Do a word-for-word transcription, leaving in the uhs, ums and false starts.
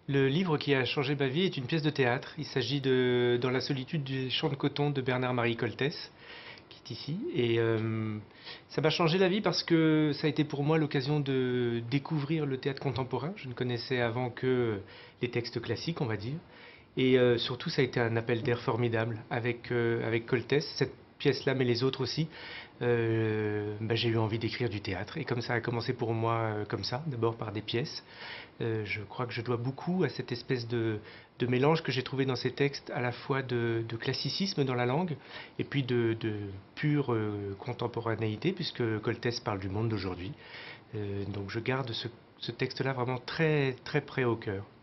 Le livre qui a changé ma vie est une pièce de théâtre. Il s'agit de Dans la solitude des champs de coton de Bernard-Marie Coltès, qui est ici. Et euh, ça m'a changé la vie parce que ça a été pour moi l'occasion de découvrir le théâtre contemporain. Je ne connaissais avant que les textes classiques, on va dire. Et euh, surtout, ça a été un appel d'air formidable avec, euh, avec Coltès. Cette pièce-là, mais les autres aussi, euh, bah, j'ai eu envie d'écrire du théâtre. Et comme ça a commencé pour moi euh, comme ça, d'abord par des pièces, euh, je crois que je dois beaucoup à cette espèce de, de mélange que j'ai trouvé dans ces textes, à la fois de, de classicisme dans la langue et puis de, de pure euh, contemporanéité, puisque Coltès parle du monde d'aujourd'hui. Euh, donc je garde ce, ce texte-là vraiment très, très près au cœur.